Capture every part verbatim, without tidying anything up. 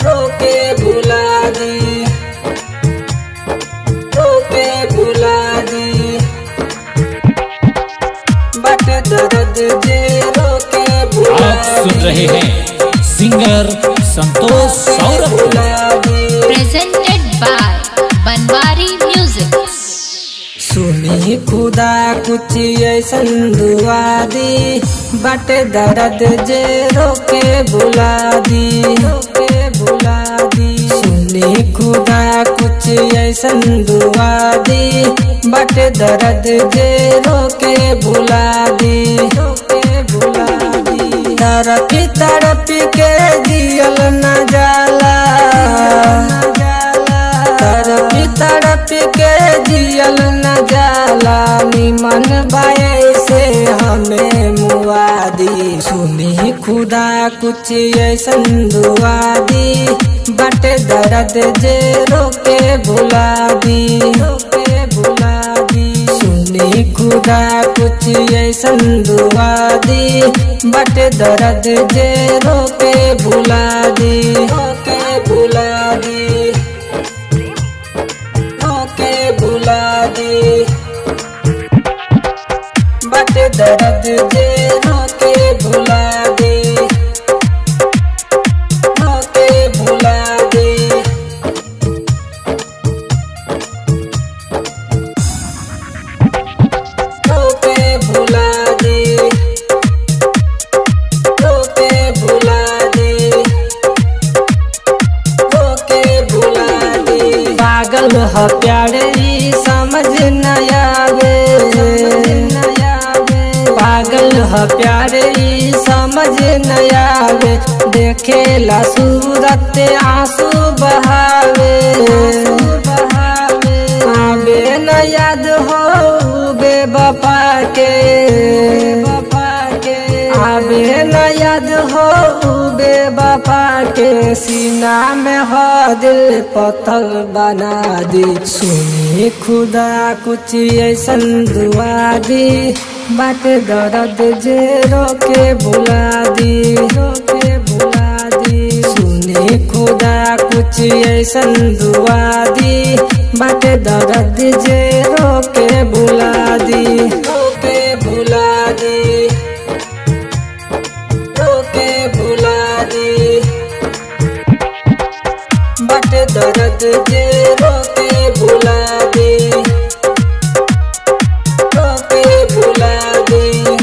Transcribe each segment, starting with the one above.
रोके भुला दी, रोके भुला दी, बट दर्द जे रोके भुला दी। आप सुन रहे हैं singer Santosh Saurabh presented by Banwari music. सुनी खुदा कुछ ऐसन दुआ दी, बट दर्द जे रोके भुला दी, रोके भुला दी। सुनी खुदा कुछ ऐसन दुआ दी, बट दर्द जे रोके भुला दी, रोके भुला दी। तड़पी तड़पी के जियल न जाला, तड़पी तड़पी के जियल न जाला, निमन बाए से हमें मुआ दी। सुनी खुदा कुछ ऐसन दुआ दी, बट दर्द जे रोके भुला दी, रोके भुला दी। सुनी खुदा कुछ ऐसन दुआ दी, बट दर्द जे रोके भुला दी, रोके भुला दी, रोके भुला दी, बट दर्द जे रोके भुला दी, रोके भुला दी। रोके भुला दी, रोके भुला दी, रोके भुला दी। पागल ह प्यारे ई समझ न आवे, पागल ह प्यारे ई समझ न आवे, देखेला सूरत आंसू बहावे, आवे न याद हो बेवफा के, आवे न याद हो बेवफा के, सीना में हो दिल पत्थर बना दी। सुनी खुदा कुछ ऐसन दुआ दी, बट दर्द जे रोके भुला दी, रोके भुला दी। सुनी खुदा कुछ ऐसन दुआ दी, बट दर्द जे रोके भुला दी, रोके भुला दी, रोके भुला दी, बट दर्द जे रोके भुला दी, रोके भुला दी,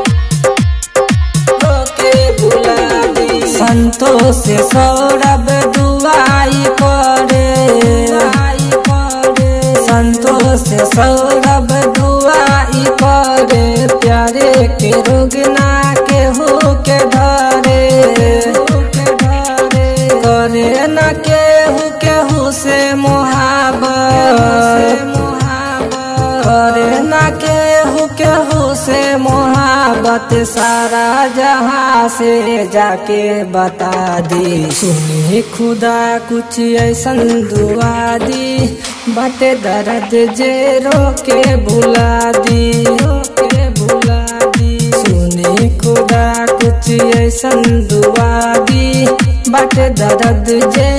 रोके भुला दी। संतोष सौरभ दुआई करे, संतोष सौरभ दुआई करे, प्यारे के रोग ना केहू के धरे, करे न केहू केहू से मोहब्बत, करे न केहू केहू से मोहब्बत, सारा जहां से जाके बता दी। सुनी खुदा कुछ ऐसन दुआ दी, बट दर्द जे रोके भुला दी, रोके भुला दी। सुनी खुदा कुछ ऐसन दुआ दी, बट दर्द जे